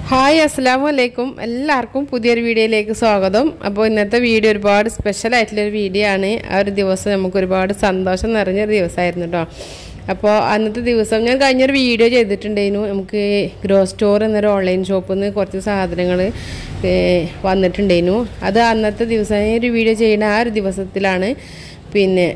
Hi അസ്സലാമു അലൈക്കും എല്ലാവർക്കും പുതിയൊരു വീഡിയോയിലേക്ക് സ്വാഗതം. അപ്പോൾ ഇന്നത്തെ വീഡിയോ ഒരുപാട് സ്പെഷ്യൽ ആയിട്ടുള്ളൊരു വീഡിയോ ആണ്. ആ ഒരു ദിവസം നമുക്ക് ഒരുപാട് സന്തോഷം നിറഞ്ഞൊരു ദിവസമായിരുന്നു കേട്ടോ. അപ്പോൾ അന്നത്തെ ദിവസം ഞാൻ കഴിഞ്ഞൊരു വീഡിയോ ചെയ്തിട്ടുണ്ടായിരുന്നു. നമുക്ക് ഗ്രോ സ്റ്റോർ എന്നൊരു ഓൺലൈൻ ഷോപ്പിൽ നിന്ന് കുറച്ച് സാധനങ്ങൾ വന്നിട്ടുണ്ടായിരുന്നു. അത് അന്നത്തെ ദിവസം ഒരു വീഡിയോ ചെയ്യുന്ന ആ ഒരു ദിവസത്തിലാണ് പിന്നെ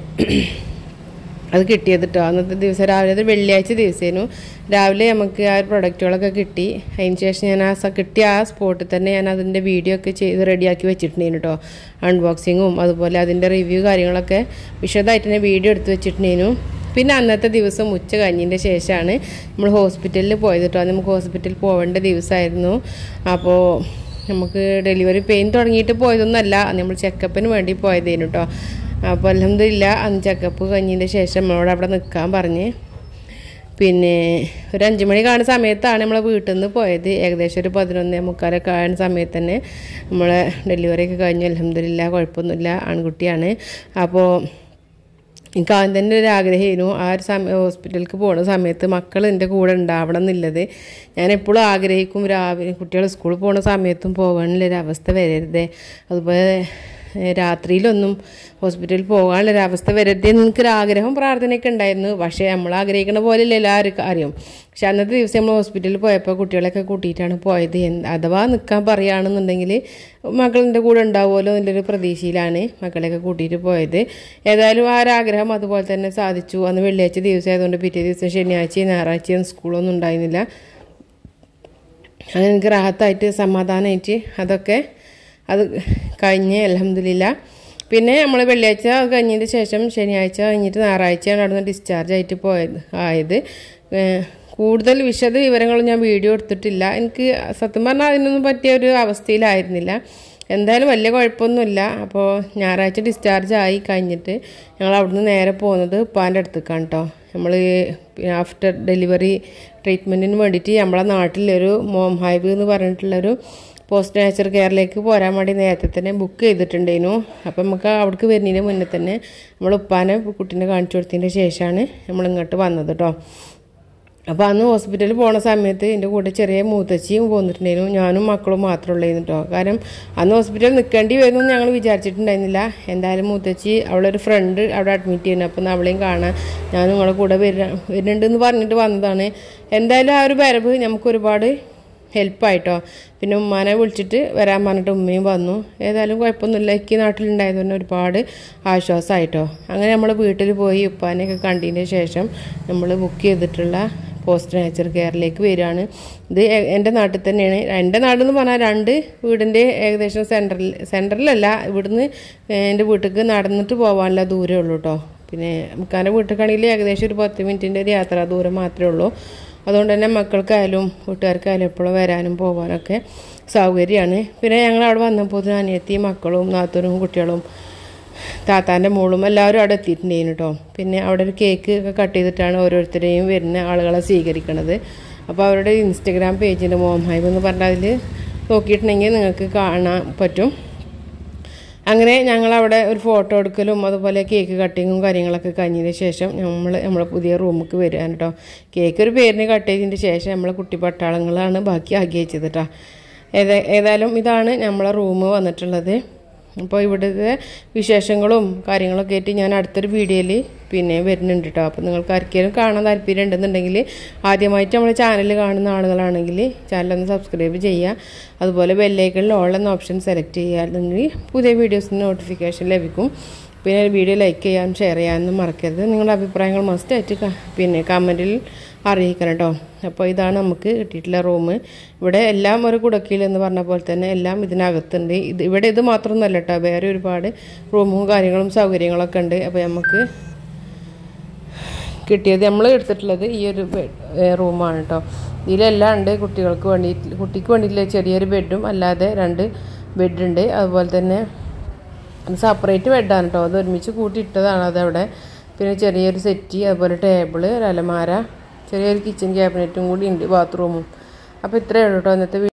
അത് കിട്ടിയത് കേട്ടോ. അന്നത്തെ ദിവസം രാവിലെ അത് വെള്ളിയാഴ്ച ദിവസമായിരുന്നു. രാവിലെ നമുക്ക് ആ പ്രൊഡക്റ്റുകളൊക്കെ കിട്ടി. അതിന് ശേഷം ഞാൻ കിട്ടിയ ആ സ്പോട്ടിൽ തന്നെ ഞാൻ അതിൻ്റെ വീഡിയോ ഒക്കെ ചെയ്ത് റെഡിയാക്കി വെച്ചിട്ടുണ്ടായിരുന്നു കേട്ടോ. അൺബോക്സിങ്ങും അതുപോലെ അതിൻ്റെ റിവ്യൂ കാര്യങ്ങളൊക്കെ വിശദമായിട്ട് തന്നെ വീഡിയോ എടുത്ത് വെച്ചിട്ടുണ്ടായിരുന്നു. പിന്നെ അന്നത്തെ ദിവസം ഉച്ച കഴിഞ്ഞതിൻ്റെ ശേഷമാണ് നമ്മൾ ഹോസ്പിറ്റലിൽ പോയത് കേട്ടോ. നമുക്ക് ഹോസ്പിറ്റലിൽ പോകേണ്ട ദിവസമായിരുന്നു. അപ്പോൾ നമുക്ക് ഡെലിവറി പെയിൻ തുടങ്ങിയിട്ട് പോയതൊന്നുമല്ല, നമ്മൾ ചെക്കപ്പിന് വേണ്ടി പോയതായിരുന്നു കേട്ടോ. അപ്പോൾ അൽഹംദുലില്ലാ അന്ന് ചെക്കപ്പ് കഴിഞ്ഞതിൻ്റെ ശേഷം നമ്മളോട് അവിടെ നിൽക്കാൻ പറഞ്ഞ് പിന്നെ ഒരു 5 മണി കാണുന്ന സമയത്താണ് നമ്മളെ വീട്ടിൽ നിന്ന് പോയത്. ഏകദേശം ഒരു 11:45 കാണുന്ന സമയത്ത് തന്നെ നമ്മളെ ഡെലിവറിയൊക്കെ കഴിഞ്ഞു. അൽഹംദുലില്ലാ കുഴപ്പമൊന്നുമില്ല, ആൺകുട്ടിയാണ്. അപ്പോൾ എനിക്ക് ആദ്യം തന്നെ ഒരു ആഗ്രഹമായിരുന്നു ആ ഒരു ഹോസ്പിറ്റലിലേക്ക് പോകുന്ന സമയത്ത് മക്കൾ എൻ്റെ കൂടെ ഉണ്ടാവണം എന്നുള്ളത്. ഞാൻ എപ്പോഴും ആഗ്രഹിക്കും രാവിലെ കുട്ടികൾ സ്കൂളിൽ പോകുന്ന സമയത്തും പോകാനുള്ളൊരവസ്ഥ വരരുതേ, അതുപോലെ രാത്രിയിലൊന്നും ഹോസ്പിറ്റലിൽ പോകാനുള്ളൊരവസ്ഥ വരരുതെന്ന് എനിക്കൊരാഗ്രഹം പ്രാർത്ഥനയൊക്കെ ഉണ്ടായിരുന്നു. പക്ഷേ നമ്മൾ ആഗ്രഹിക്കുന്ന പോലെയല്ല എല്ലാവരും കാര്യം. പക്ഷെ അന്നത്തെ ദിവസം നമ്മൾ ഹോസ്പിറ്റലിൽ പോയപ്പോൾ കുട്ടികളൊക്കെ കൂട്ടിയിട്ടാണ് പോയത്. അഥവാ നിൽക്കാൻ പറയുകയാണെന്നുണ്ടെങ്കിൽ മക്കളിൻ്റെ കൂടെ ഉണ്ടാവുമല്ലോ എന്നുള്ളൊരു പ്രതീക്ഷയിലാണ് മക്കളെയൊക്കെ കൂട്ടിയിട്ട് പോയത്. ഏതായാലും ആ ഒരാഗ്രഹം അതുപോലെ തന്നെ സാധിച്ചു. അന്ന് വെള്ളിയാഴ്ച ദിവസം ആയതുകൊണ്ട് പിറ്റേ ദിവസം ശനിയാഴ്ചയും ഞായറാഴ്ചയും സ്കൂളൊന്നും ഉണ്ടായിരുന്നില്ല. അങ്ങനെ എനിക്ക് റാഹത്തായിട്ട് സമാധാനമായിട്ട് അതൊക്കെ അത് കഴിഞ്ഞ് അൽഹംദുലില്ലാ. പിന്നെ നമ്മൾ വെള്ളിയാഴ്ച കഴിഞ്ഞതിന് ശേഷം ശനിയാഴ്ച കഴിഞ്ഞിട്ട് ഞായറാഴ്ചയാണ് അവിടെ നിന്ന് ഡിസ്ചാർജ് ആയിട്ട് ആയത്. കൂടുതൽ വിശദ വിവരങ്ങൾ ഞാൻ വീഡിയോ എടുത്തിട്ടില്ല. എനിക്ക് സത്യം പറഞ്ഞാൽ അതിനൊന്നും പറ്റിയ ഒരു അവസ്ഥയിലായിരുന്നില്ല. എന്തായാലും വലിയ കുഴപ്പമൊന്നുമില്ല. അപ്പോൾ ഞായറാഴ്ച ഡിസ്ചാർജ് ആയി കഴിഞ്ഞിട്ട് ഞങ്ങൾ അവിടുന്ന് നേരെ പോകുന്നത് ഉപ്പാൻ്റെ അടുത്തേക്കാണ് കേട്ടോ. നമ്മൾ ആഫ്റ്റർ ഡെലിവറി ട്രീറ്റ്മെൻറ്റിന് വേണ്ടിയിട്ട് നമ്മളെ നാട്ടിലൊരു മോം ഹൈബ് എന്ന് പറഞ്ഞിട്ടുള്ളൊരു പോസ്റ്റ് നേച്ചർ കെയറിലേക്ക് പോരാൻ വേണ്ടി നേരത്തെ തന്നെ ബുക്ക് ചെയ്തിട്ടുണ്ടായിരുന്നു. അപ്പം നമുക്ക് അവിടേക്ക് വരുന്നതിന് മുന്നേ തന്നെ നമ്മൾ ഉപ്പാനെ കുട്ടീനെ കാണിച്ചു കൊടുത്തതിൻ്റെ ശേഷമാണ് നമ്മളിങ്ങോട്ട് വന്നത് കേട്ടോ. അപ്പോൾ അന്ന് ഹോസ്പിറ്റലിൽ പോണ സമയത്ത് എൻ്റെ കൂടെ ചെറിയ മൂത്തച്ചിയും പോന്നിട്ടുണ്ടായിരുന്നു. ഞാനും മക്കളും മാത്രമേ ഉള്ളായിരുന്നു കേട്ടോ. കാരണം അന്ന് ഹോസ്പിറ്റലിൽ നിൽക്കേണ്ടി വരുമെന്ന് ഞങ്ങൾ വിചാരിച്ചിട്ടുണ്ടായിരുന്നില്ല. എന്തായാലും മൂത്തച്ചി അവളൊരു ഫ്രണ്ട് അവിടെ അഡ്മിറ്റ് ചെയ്യുന്നു, അപ്പം അവളെയും കാണാൻ ഞാനും നിങ്ങളെ കൂടെ വരുന്നുണ്ടെന്ന് പറഞ്ഞിട്ട് വന്നതാണ്. എന്തായാലും ആ ഒരു വരവ് നമുക്കൊരുപാട് ഹെൽപ്പായിട്ടോ. പിന്നെ ഉമ്മാനെ വിളിച്ചിട്ട് വരാൻ പറഞ്ഞിട്ട് ഉമ്മയും വന്നു. ഏതായാലും കുഴപ്പമൊന്നുമില്ല, എനിക്ക് നാട്ടിലുണ്ടായത് തന്നെ ഒരുപാട് ആശ്വാസമായിട്ടോ. അങ്ങനെ നമ്മൾ വീട്ടിൽ പോയി ഉപ്പാനെയൊക്കെ കണ്ടതിന് ശേഷം നമ്മൾ ബുക്ക് ചെയ്തിട്ടുള്ള പോസ്റ്റ് നേച്ചർ കെയറിലേക്ക് വരികയാണ്. ഇത് എൻ്റെ നാട്ടിൽ തന്നെയാണ്. എൻ്റെ നാടെന്ന് പറഞ്ഞാൽ 2 വീടിൻ്റെ ഏകദേശം സെൻറ്ററിലല്ല, ഇവിടുന്ന് എൻ്റെ വീട്ടിലേക്ക് നടന്നിട്ട് പോകാനുള്ള ദൂരമേ ഉള്ളൂ കേട്ടോ. പിന്നെ മുക്കാൻ്റെ വീട്ടിലേക്കാണെങ്കിൽ ഏകദേശം ഒരു 10 മിനിറ്റിൻ്റെ ഒരു യാത്രാ ദൂരം മാത്രമേ ഉള്ളൂ. അതുകൊണ്ട് തന്നെ മക്കൾക്കായാലും വീട്ടുകാർക്കായാലും എപ്പോഴും വരാനും പോകാനൊക്കെ സൗകര്യമാണ്. പിന്നെ ഞങ്ങൾ അവിടെ വന്നപ്പോൾ അനിയത്തിയും മക്കളും നാത്തൂനും കുട്ടികളും താത്താൻ്റെ മോളും എല്ലാവരും അവിടെ എത്തിയിട്ടുണ്ടായിരുന്നു കേട്ടോ. പിന്നെ അവിടെ ഒരു കേക്ക് ഒക്കെ കട്ട് ചെയ്തിട്ടാണ് ഓരോരുത്തരെയും വരുന്ന ആളുകളെ സ്വീകരിക്കുന്നത്. അപ്പോൾ അവരുടെ ഇൻസ്റ്റഗ്രാം പേജിൻ്റെ മോം ഹൈബ് എന്ന് പറഞ്ഞാൽ അതിൽ നോക്കിയിട്ടുണ്ടെങ്കിൽ നിങ്ങൾക്ക് കാണാൻ പറ്റും. അങ്ങനെ ഞങ്ങളവിടെ ഒരു ഫോട്ടോ എടുക്കലും അതുപോലെ കേക്ക് കട്ടിങ്ങും കാര്യങ്ങളൊക്കെ കഴിഞ്ഞതിന് ശേഷം നമ്മളെ പുതിയ റൂമിലേക്ക് വരികയാണ് കേട്ടോ. കേക്ക് ഒരു പേരിന് കട്ട് ചെയ്തതിന് ശേഷം നമ്മളെ കുട്ടി പട്ടാളങ്ങളാണ് ബാക്കി ആക്കി വെച്ചത് കേട്ടോ. ഏതായാലും ഇതാണ് നമ്മളെ റൂം വന്നിട്ടുള്ളത്. അപ്പോൾ ഇവിടുത്തെ വിശേഷങ്ങളും കാര്യങ്ങളൊക്കെ ആയിട്ട് ഞാൻ അടുത്തൊരു വീഡിയോയിൽ പിന്നെ വരുന്നുണ്ട് കേട്ടോ. അപ്പോൾ നിങ്ങൾക്ക് ആർക്കെങ്കിലും കാണാൻ താല്പര്യം ഉണ്ടെന്നുണ്ടെങ്കിൽ ആദ്യമായിട്ട് നമ്മുടെ ചാനൽ കാണുന്ന ആളുകളാണെങ്കിൽ ചാനലൊന്ന് സബ്സ്ക്രൈബ് ചെയ്യുക. അതുപോലെ ബെല്ലൈക്കണിൽ ഓൾ എന്ന ഓപ്ഷൻ സെലക്ട് ചെയ്യുക, അല്ലെങ്കിൽ പുതിയ വീഡിയോസിന് നോട്ടിഫിക്കേഷൻ ലഭിക്കും. പിന്നെ വീഡിയോ ലൈക്ക് ചെയ്യാനും ഷെയർ ചെയ്യാനും മറക്കരുത്. നിങ്ങളുടെ അഭിപ്രായങ്ങൾ മസ്റ്റായിട്ട് പിന്നെ കമൻറ്റിൽ അറിയിക്കണം കേട്ടോ. അപ്പോൾ ഇതാണ് നമുക്ക് കിട്ടിയിട്ടുള്ള റൂം. ഇവിടെ എല്ലാം ഒരു കുടക്കീൽ എന്ന് പറഞ്ഞ പോലെ തന്നെ എല്ലാം ഇതിനകത്തുണ്ട്. ഇവിടെ ഇത് മാത്രമൊന്നുമല്ല കേട്ടോ, വേറെ ഒരുപാട് റൂമും കാര്യങ്ങളും സൗകര്യങ്ങളൊക്കെ ഉണ്ട്. അപ്പോൾ നമുക്ക് കിട്ടിയത് നമ്മൾ എടുത്തിട്ടുള്ളത് ഈ ഒരു റൂമാണ് കേട്ടോ. ഇതിലെല്ലാം ഉണ്ട്. കുട്ടിക്ക് വേണ്ടിയിട്ടുള്ള ചെറിയൊരു ബെഡും അല്ലാതെ 2 ബെഡുണ്ട്. അതുപോലെ തന്നെ സെപ്പറേറ്റ് ബെഡാണ് കേട്ടോ, അത് ഒരുമിച്ച് കൂട്ടിയിട്ടതാണ് അതവിടെ. പിന്നെ ചെറിയൊരു സെറ്റി, അതുപോലെ ടേബിള്, ഒരു അലമാര, ചെറിയൊരു കിച്ചൺ ക്യാബിനറ്റും കൂടി ഉണ്ട്, ബാത്റൂമും. അപ്പോൾ ഇത്രയേ ഉള്ളൂ കേട്ടോ ഇന്നത്തെ